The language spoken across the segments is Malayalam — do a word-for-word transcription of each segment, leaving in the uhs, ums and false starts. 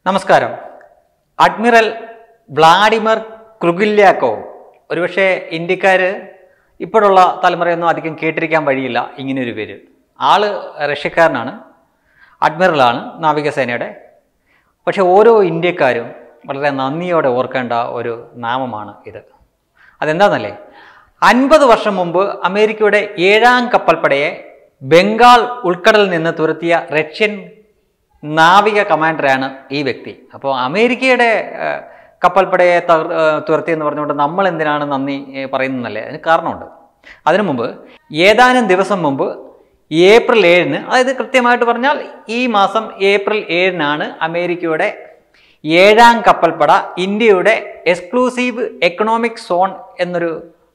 നമസ്കാരം. അഡ്മിറൽ വ്ളാഡിമിർ ക്രുഗില്യാക്കോവ് ഒരുപക്ഷെ ഇന്ത്യക്കാർ ഇപ്പോഴുള്ള തലമുറയൊന്നും അധികം കേട്ടിരിക്കാൻ വഴിയില്ല ഇങ്ങനെയൊരു പേര്. ആള് റഷ്യക്കാരനാണ്, അഡ്മിറലാണ് നാവികസേനയുടെ. പക്ഷെ ഓരോ ഇന്ത്യക്കാരും വളരെ നന്ദിയോടെ ഓർക്കേണ്ട ഒരു നാമമാണ് ഇത്. അതെന്താണെന്നല്ലേ, അൻപത് വർഷം മുമ്പ് അമേരിക്കയുടെ ഏഴാം കപ്പൽപ്പടയെ ബംഗാൾ ഉൾക്കടലിൽ നിന്ന് തുരത്തിയ റഷ്യൻ നാവിക കമാൻഡറാണ് ഈ വ്യക്തി. അപ്പോൾ അമേരിക്കയുടെ കപ്പൽപ്പടയെ തകർ തുരത്തിയെന്ന് പറഞ്ഞുകൊണ്ട് നമ്മൾ എന്തിനാണ് നന്ദി പറയുന്നതല്ലേ? അതിന് കാരണമുണ്ട്. അതിനു മുമ്പ് ഏതാനും ദിവസം മുമ്പ് ഏപ്രിൽ ഏഴിന്, അതായത് കൃത്യമായിട്ട് പറഞ്ഞാൽ ഈ മാസം ഏപ്രിൽ ഏഴിനാണ് അമേരിക്കയുടെ ഏഴാം കപ്പൽപ്പട ഇന്ത്യയുടെ എക്സ്ക്ലൂസീവ് എക്കണോമിക് സോൺ എന്നൊരു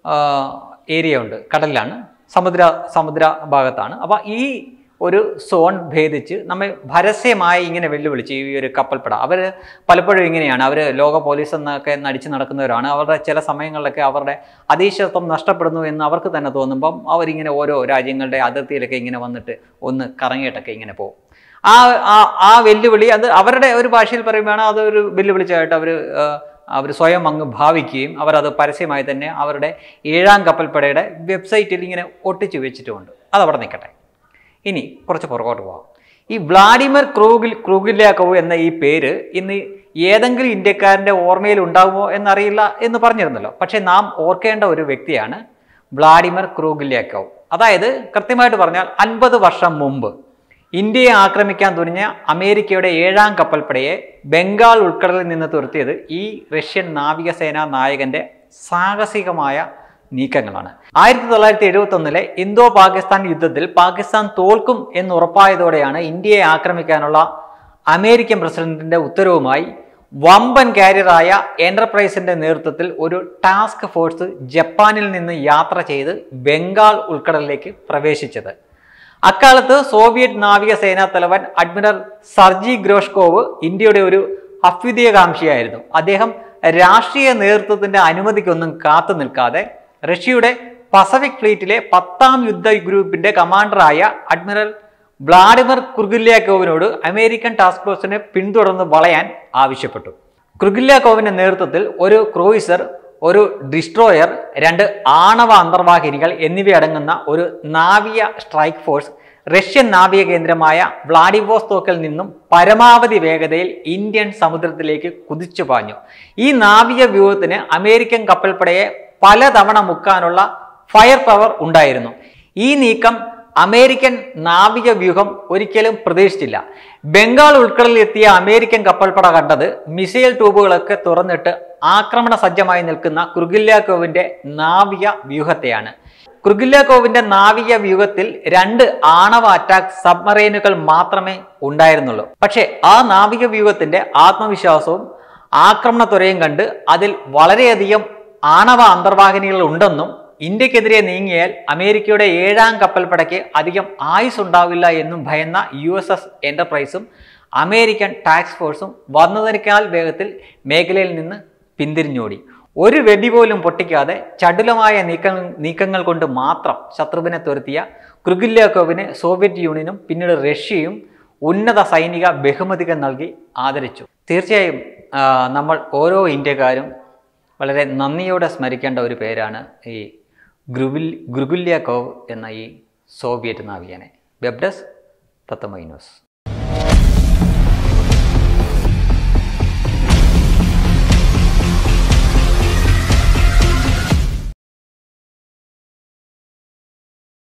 ഏരിയ ഉണ്ട്, കടലിലാണ്, സമുദ്ര സമുദ്ര ഭാഗത്താണ്. അപ്പോൾ ഈ ഒരു സോൺ ഭേദിച്ച് നമ്മെ പരസ്യമായി ഇങ്ങനെ വെല്ലുവിളിച്ച് ഈ ഒരു കപ്പൽപ്പട, അവർ പലപ്പോഴും ഇങ്ങനെയാണ്, അവർ ലോക പോലീസ് എന്നൊക്കെ നടിച്ച് നടക്കുന്നവരാണ്. അവരുടെ ചില സമയങ്ങളിലൊക്കെ അവരുടെ അതീശത്വം നഷ്ടപ്പെടുന്നു എന്ന് അവർക്ക് തന്നെ തോന്നുമ്പം അവരിങ്ങനെ ഓരോ രാജ്യങ്ങളുടെ അതിർത്തിയിലൊക്കെ ഇങ്ങനെ വന്നിട്ട് ഒന്ന് കറങ്ങിയിട്ടൊക്കെ ഇങ്ങനെ പോകും. ആ ആ വെല്ലുവിളി അത് അവരുടെ ഒരു ഭാഷയിൽ പറയുമ്പോഴാണ് അതൊരു വെല്ലുവിളിച്ചായിട്ട് അവർ അവർ സ്വയം അങ്ങ് ഭാവിക്കുകയും അവരത് പരസ്യമായി തന്നെ അവരുടെ ഏഴാം കപ്പൽപ്പടയുടെ വെബ്സൈറ്റിൽ ഇങ്ങനെ ഒട്ടിച്ചു വെച്ചിട്ടുമുണ്ട്. അതവിടെ നിൽക്കട്ടെ. ഇനി കുറച്ച് പുറകോട്ട് പോകാം. ഈ വ്ളാഡിമിർ ക്രൂഗിൽ ക്രൂഗില്യാക്കോവ് എന്ന ഈ പേര് ഇന്ന് ഏതെങ്കിലും ഇന്ത്യക്കാരൻ്റെ ഓർമ്മയിൽ ഉണ്ടാകുമോ എന്നറിയില്ല എന്ന് പറഞ്ഞിരുന്നല്ലോ. പക്ഷേ നാം ഓർക്കേണ്ട ഒരു വ്യക്തിയാണ് വ്ളാഡിമിർ ക്രൂഗില്യാക്കോവ്. അതായത് കൃത്യമായിട്ട് പറഞ്ഞാൽ അൻപത് വർഷം മുമ്പ് ഇന്ത്യയെ ആക്രമിക്കാൻ തുനിഞ്ഞ അമേരിക്കയുടെ ഏഴാം കപ്പൽപ്പടയെ ബംഗാൾ ഉൾക്കടലിൽ നിന്ന് തുരത്തിയത് ഈ റഷ്യൻ നാവികസേനാ നായകന്റെ സാഹസികമായ നീക്കങ്ങളാണ്. ആയിരത്തി തൊള്ളായിരത്തി എഴുപത്തി ഒന്നിലെ ഇന്തോ പാകിസ്ഥാൻ യുദ്ധത്തിൽ പാകിസ്ഥാൻ തോൽക്കും എന്ന് ഉറപ്പായതോടെയാണ് ഇന്ത്യയെ ആക്രമിക്കാനുള്ള അമേരിക്കൻ പ്രസിഡന്റിന്റെ ഉത്തരവുമായി വമ്പൻ കാരിയറായ എന്റർപ്രൈസിന്റെ നേതൃത്വത്തിൽ ഒരു ടാസ്ക് ഫോഴ്സ് ജപ്പാനിൽ നിന്ന് യാത്ര ചെയ്ത് ബംഗാൾ ഉൾക്കടലിലേക്ക് പ്രവേശിച്ചത്. അക്കാലത്ത് സോവിയറ്റ് നാവികസേനാ തലവൻ അഡ്മിറൽ സർജി ഗ്രോഷ്കോവ് ഇന്ത്യയുടെ ഒരു അഭ്യുദയകാംക്ഷിയായിരുന്നു. അദ്ദേഹം രാഷ്ട്രീയ നേതൃത്വത്തിന്റെ അനുമതിക്കൊന്നും കാത്തു നിൽക്കാതെ റഷ്യയുടെ പസഫിക് ഫ്ലീറ്റിലെ പത്താം യുദ്ധ ഗ്രൂപ്പിന്റെ കമാൻഡറായ അഡ്മിറൽ വ്ളാഡിമിർ ക്രുഗില്യാക്കോവിനോട് അമേരിക്കൻ ടാസ്ക് ഫോഴ്സിനെ പിന്തുടർന്ന് വളയാൻ ആവശ്യപ്പെട്ടു. ക്രുഗില്യാക്കോവിന്റെ നേതൃത്വത്തിൽ ഒരു ക്രൂയിസർ, ഒരു ഡിസ്ട്രോയർ, രണ്ട് ആണവ അന്തർവാഹിനികൾ എന്നിവയടങ്ങുന്ന ഒരു നാവിക സ്ട്രൈക്ക് ഫോഴ്സ് റഷ്യൻ നാവിക കേന്ദ്രമായ വ്ളാഡിവോസ്റ്റോക്കിൽ നിന്നും പരമാവധി വേഗതയിൽ ഇന്ത്യൻ സമുദ്രത്തിലേക്ക് കുതിച്ചു പാഞ്ഞു. ഈ നാവിക വ്യൂഹത്തിന് അമേരിക്കൻ കപ്പൽപ്പടയെ പലതവണ മുക്കാനുള്ള ഫയർ പവർ ഉണ്ടായിരുന്നു. ഈ നീക്കം അമേരിക്കൻ നാവിക വ്യൂഹം ഒരിക്കലും പ്രതീക്ഷിച്ചില്ല. ബംഗാൾ ഉൾക്കടലിൽ എത്തിയ അമേരിക്കൻ കപ്പൽപ്പട കണ്ടത് മിസൈൽ ട്യൂബുകളൊക്കെ തുറന്നിട്ട് ആക്രമണ സജ്ജമായി നിൽക്കുന്ന ക്രുഗില്യാക്കോവിന്റെ നാവിക വ്യൂഹത്തെയാണ്. ക്രുഗില്യാക്കോവിന്റെ നാവിക വ്യൂഹത്തിൽ രണ്ട് ആണവ അറ്റാക്ക് സബ്മറൈനുകൾ മാത്രമേ ഉണ്ടായിരുന്നുള്ളൂ. പക്ഷേ ആ നാവിക വ്യൂഹത്തിന്റെ ആത്മവിശ്വാസവും ആക്രമണത്വരയും കണ്ട് അതിൽ വളരെയധികം ആണവ അന്തർവാഹിനികൾ ഉണ്ടെന്നും ഇന്ത്യക്കെതിരെ നീങ്ങിയാൽ അമേരിക്കയുടെ ഏഴാം കപ്പൽപ്പടയ്ക്ക് അധികം ആയുസ് ഉണ്ടാവില്ല എന്നും ഭയന്ന യു എസ് എസ് എന്റർപ്രൈസും അമേരിക്കൻ ടാസ്ക് ഫോഴ്സും വന്നതിനേക്കാൾ വേഗത്തിൽ മേഖലയിൽ നിന്ന് പിന്തിരിഞ്ഞോടി. ഒരു വെടി പോലും പൊട്ടിക്കാതെ ചടുലമായ നീക്ക നീക്കങ്ങൾ കൊണ്ട് മാത്രം ശത്രുവിനെ തുരത്തിയ ക്രുഗില്യാക്കോവിനെ സോവിയറ്റ് യൂണിയനും പിന്നീട് റഷ്യയും ഉന്നത സൈനിക ബഹുമതികൾ നൽകി ആദരിച്ചു. തീർച്ചയായും നമ്മൾ ഓരോ ഇന്ത്യക്കാരും വളരെ നന്ദിയോടെ സ്മരിക്കേണ്ട ഒരു പേരാണ് ഈ ഗ്രുവിൽ ക്രുഗില്യാക്കോവ് എന്ന ഈ സോവിയറ്റ് നാവികനെ. Web desk Tatwamayi news.